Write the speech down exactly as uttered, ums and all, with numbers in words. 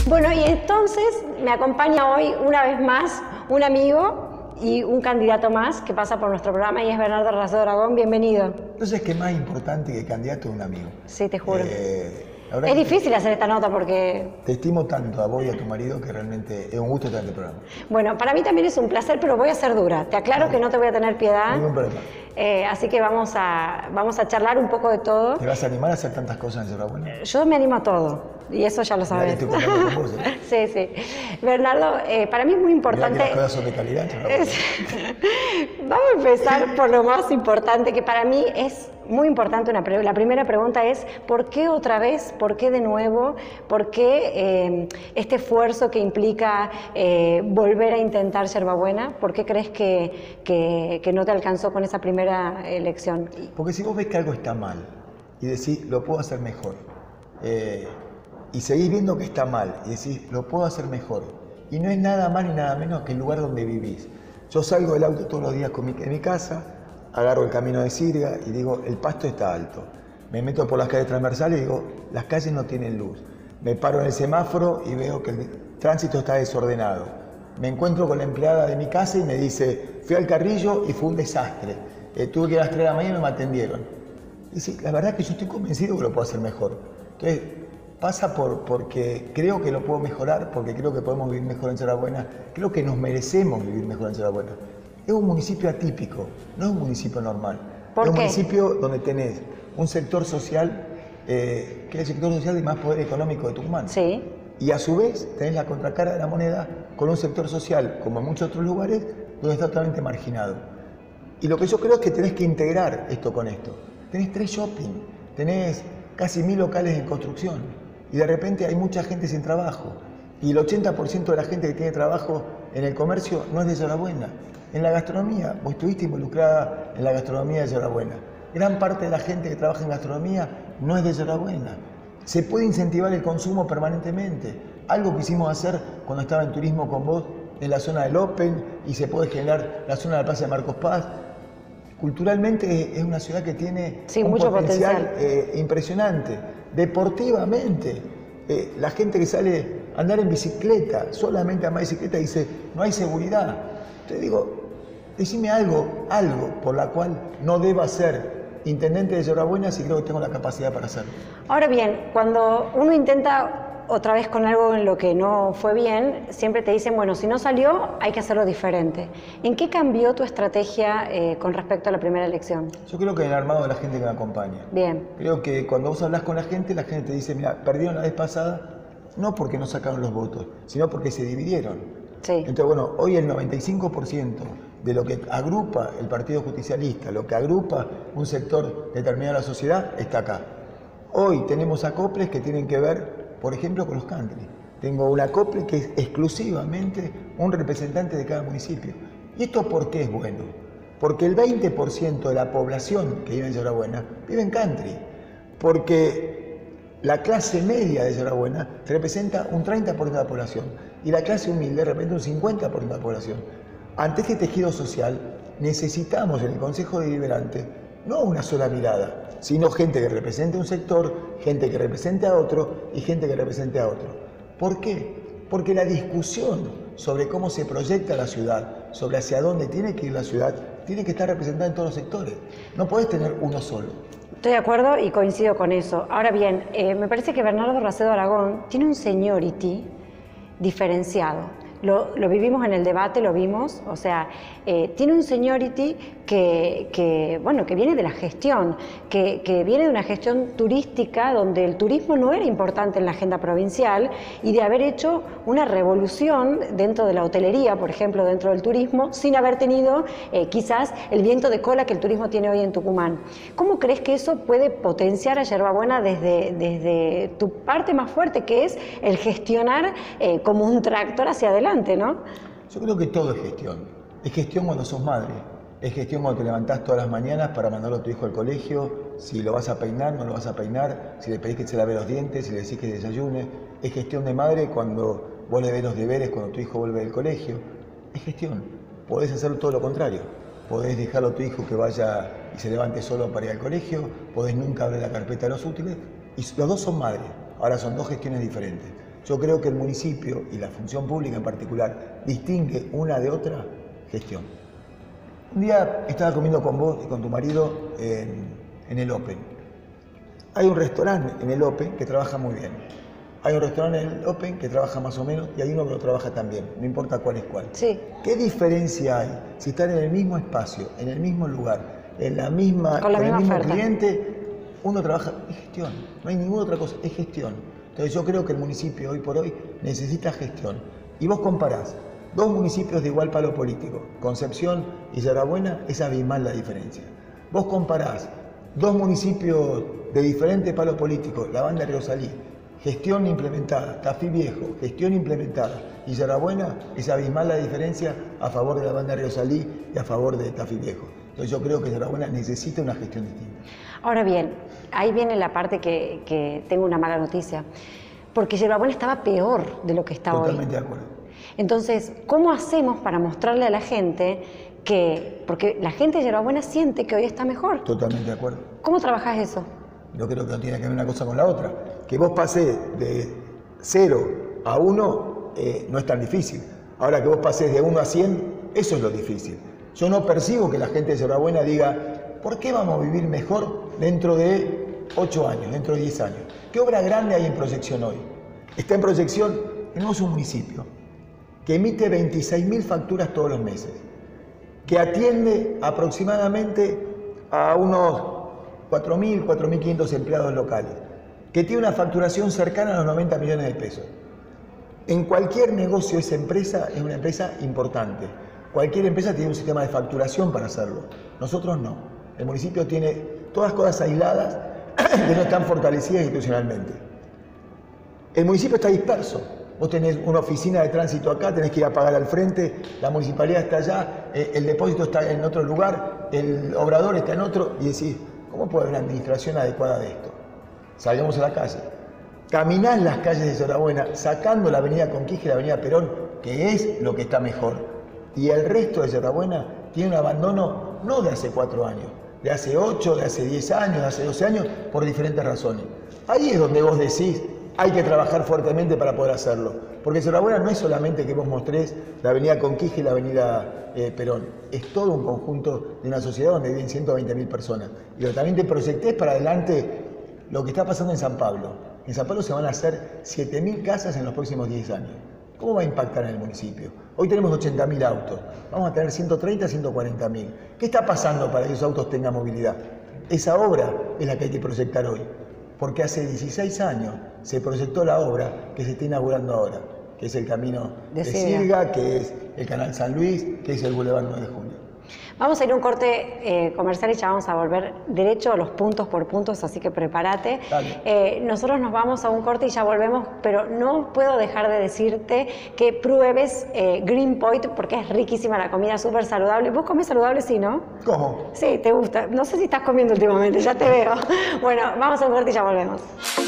Bueno, y entonces me acompaña hoy una vez más un amigo y un candidato más que pasa por nuestro programa y es Bernardo Racedo Aragón. Bienvenido. Entonces, ¿qué más importante que candidato a un amigo? Sí, te juro. Eh, es difícil hacer esta nota porque... Te estimo tanto a vos y a tu marido que realmente es un gusto estar en el programa. Bueno, para mí también es un placer, pero voy a ser dura. Te aclaro no, que no te voy a tener piedad. Ningún problema. Eh, así que vamos a, vamos a charlar un poco de todo. ¿Te vas a animar a hacer tantas cosas en Enhorabuena? Yo me animo a todo. Y eso ya lo sabes. Estoy contando con vos, ¿eh? Sí, sí. Bernardo, eh, para mí es muy importante... Mirá que las cosas son de calidad. Vamos a empezar por lo más importante, que para mí es muy importante. Una pre... La primera pregunta es, ¿por qué otra vez? ¿Por qué de nuevo? ¿Por qué eh, este esfuerzo que implica eh, volver a intentar Yerbabuena? ¿Por qué crees que, que, que no te alcanzó con esa primera elección? Porque si vos ves que algo está mal y decís, lo puedo hacer mejor, eh, y seguís viendo que está mal y decís, lo puedo hacer mejor, y no es nada más ni nada menos que el lugar donde vivís. Yo salgo del auto todos los días con mi, en mi casa, agarro el camino de Sirga y digo, el pasto está alto. Me meto por las calles transversales y digo, las calles no tienen luz. Me paro en el semáforo y veo que el tránsito está desordenado. Me encuentro con la empleada de mi casa y me dice, fui al Carrillo y fue un desastre. Eh, tuve que ir a las tres de la mañana y me atendieron. Y sí, la verdad es que yo estoy convencido que lo puedo hacer mejor. Entonces, pasa por, porque creo que lo puedo mejorar, porque creo que podemos vivir mejor en Yerbabuena, creo que nos merecemos vivir mejor en Yerbabuena. Es un municipio atípico, no es un municipio normal. ¿Por es un qué? municipio donde tenés un sector social, eh, que es el sector social de más poder económico de Tucumán. Sí. Y a su vez tenés la contracara de la moneda con un sector social, como en muchos otros lugares, donde está totalmente marginado. Y lo que yo creo es que tenés que integrar esto con esto. Tenés tres shopping, tenés casi mil locales en construcción. Y de repente hay mucha gente sin trabajo. Y el ochenta por ciento de la gente que tiene trabajo en el comercio no es de Yerbabuena. En la gastronomía, vos estuviste involucrada en la gastronomía de Yerbabuena. Gran parte de la gente que trabaja en gastronomía no es de Yerbabuena. Se puede incentivar el consumo permanentemente. Algo que hicimos hacer cuando estaba en turismo con vos en la zona del Open y se puede generar la zona de la Plaza de Marcos Paz. Culturalmente es una ciudad que tiene sí, un mucho potencial, potencial. Eh, impresionante. Deportivamente, eh, la gente que sale a andar en bicicleta, solamente a andar en bicicleta, dice, no hay seguridad. Te digo, decime algo, algo por la cual no deba ser intendente de Yerbabuena si creo que tengo la capacidad para hacerlo. Ahora bien, cuando uno intenta otra vez con algo en lo que no fue bien, siempre te dicen, bueno, si no salió, hay que hacerlo diferente. ¿En qué cambió tu estrategia eh, con respecto a la primera elección? Yo creo que en el armado de la gente que me acompaña. Bien. Creo que cuando vos hablas con la gente, la gente te dice, mira, perdieron la vez pasada, no porque no sacaron los votos, sino porque se dividieron. Sí. Entonces, bueno, hoy el noventa y cinco por ciento de lo que agrupa el Partido Justicialista, lo que agrupa un sector determinado de la sociedad, está acá. Hoy tenemos acoples que tienen que ver, por ejemplo, con los country. Tengo un acople que es exclusivamente un representante de cada municipio. ¿Y esto por qué es bueno? Porque el veinte por ciento de la población que vive en Yerbabuena vive en country. Porque la clase media de Yerbabuena representa un treinta por ciento de la población y la clase humilde representa un cincuenta por ciento de la población. Ante este tejido social necesitamos en el Consejo Deliberante no una sola mirada, sino gente que represente un sector, gente que represente a otro y gente que represente a otro. ¿Por qué? Porque la discusión sobre cómo se proyecta la ciudad, sobre hacia dónde tiene que ir la ciudad, tiene que estar representada en todos los sectores. No podés tener uno solo. Estoy de acuerdo y coincido con eso. Ahora bien, eh, me parece que Bernardo Racedo Aragón tiene un seniority diferenciado. Lo, lo vivimos en el debate, lo vimos, o sea, eh, tiene un seniority que, que, bueno, que viene de la gestión, que, que viene de una gestión turística donde el turismo no era importante en la agenda provincial y de haber hecho una revolución dentro de la hotelería, por ejemplo, dentro del turismo, sin haber tenido eh, quizás el viento de cola que el turismo tiene hoy en Tucumán. ¿Cómo crees que eso puede potenciar a Yerbabuena desde, desde tu parte más fuerte, que es el gestionar eh, como un tractor hacia adelante? ¿No? Yo creo que todo es gestión. Es gestión cuando sos madre. Es gestión cuando te levantás todas las mañanas para mandarlo a tu hijo al colegio, si lo vas a peinar, no lo vas a peinar, si le pedís que se lave los dientes, si le decís que desayune. Es gestión de madre cuando vos le ves los deberes cuando tu hijo vuelve del colegio. Es gestión. Podés hacer todo lo contrario. Podés dejarlo a tu hijo que vaya y se levante solo para ir al colegio, podés nunca abrir la carpeta de los útiles, y los dos son madres. Ahora son dos gestiones diferentes. Yo creo que el municipio y la función pública en particular distingue una de otra gestión. Un día estaba comiendo con vos y con tu marido en, en el Open. Hay un restaurante en el Open que trabaja muy bien. Hay un restaurante en el Open que trabaja más o menos y hay uno que lo trabaja también, no importa cuál es cuál. Sí. ¿Qué diferencia hay si están en el mismo espacio, en el mismo lugar, en la misma, con, la con misma el mismo oferta. cliente? Uno trabaja, es gestión, no hay ninguna otra cosa, es gestión. Entonces yo creo que el municipio hoy por hoy necesita gestión. Y vos comparás dos municipios de igual palo político, Concepción y Yerba Buena, es abismal la diferencia. Vos comparás dos municipios de diferente palo político, la Banda de Riosalí, gestión implementada, Tafí Viejo, gestión implementada, y Yerba Buena, es abismal la diferencia a favor de la Banda de Riosalí y a favor de Tafí Viejo. Entonces yo creo que Yerba Buena necesita una gestión distinta. Ahora bien, ahí viene la parte que, que tengo una mala noticia, porque Yerba Buena estaba peor de lo que está Totalmente hoy. Totalmente de acuerdo. Entonces, ¿cómo hacemos para mostrarle a la gente que, porque la gente de Yerba Buena siente que hoy está mejor? Totalmente de acuerdo. ¿Cómo trabajás eso? Yo creo que no tiene que ver una cosa con la otra. Que vos pases de cero a uno eh, no es tan difícil. Ahora que vos pases de uno a cien, eso es lo difícil. Yo no percibo que la gente de Yerba Buena diga, ¿por qué vamos a vivir mejor dentro de ocho años, dentro de diez años? ¿Qué obra grande hay en proyección hoy? Está en proyección, tenemos un municipio que emite veintiséis mil facturas todos los meses, que atiende aproximadamente a unos cuatro mil, cuatro mil quinientos empleados locales, que tiene una facturación cercana a los noventa millones de pesos. En cualquier negocio esa empresa es una empresa importante. Cualquier empresa tiene un sistema de facturación para hacerlo. Nosotros no. El municipio tiene todas cosas aisladas que no están fortalecidas institucionalmente. El municipio está disperso. Vos tenés una oficina de tránsito acá, tenés que ir a pagar al frente, la municipalidad está allá, el depósito está en otro lugar, el obrador está en otro, y decís, ¿cómo puede haber una administración adecuada de esto? Salgamos a la calle. Caminás las calles de Yerba Buena, sacando la avenida Conquija y la avenida Perón, que es lo que está mejor. Y el resto de Yerba Buena tiene un abandono no de hace cuatro años, de hace ocho, de hace diez años, de hace doce años, por diferentes razones. Ahí es donde vos decís, hay que trabajar fuertemente para poder hacerlo. Porque Yerba Buena no es solamente que vos mostrés la avenida Conquija y la avenida eh, Perón. Es todo un conjunto de una sociedad donde viven ciento veinte mil personas. Y también te proyectés para adelante lo que está pasando en San Pablo. En San Pablo se van a hacer siete mil casas en los próximos diez años. ¿Cómo va a impactar en el municipio? Hoy tenemos ochenta mil autos. Vamos a tener ciento treinta, ciento cuarenta mil. ¿Qué está pasando para que esos autos tengan movilidad? Esa obra es la que hay que proyectar hoy. Porque hace dieciséis años se proyectó la obra que se está inaugurando ahora, que es el camino de, de Sirga, que es el Canal San Luis, que es el Boulevard nueve de Julio. Vamos a ir a un corte eh, comercial y ya vamos a volver derecho a los puntos por puntos, así que prepárate. Eh, nosotros nos vamos a un corte y ya volvemos, pero no puedo dejar de decirte que pruebes eh, Green Point porque es riquísima la comida, súper saludable. ¿Vos comés saludable, sí, no? ¿Cómo? Sí, te gusta. No sé si estás comiendo últimamente, ya te veo. Bueno, vamos a un corte y ya volvemos.